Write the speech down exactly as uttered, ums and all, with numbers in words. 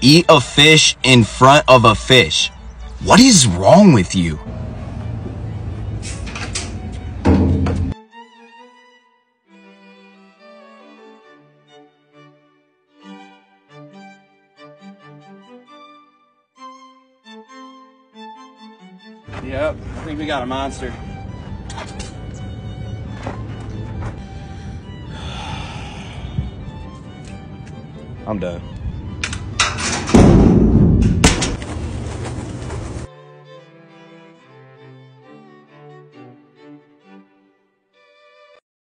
eat a fish in front of a fish. What is wrong with you? Yep, I think we got a monster. I'm done.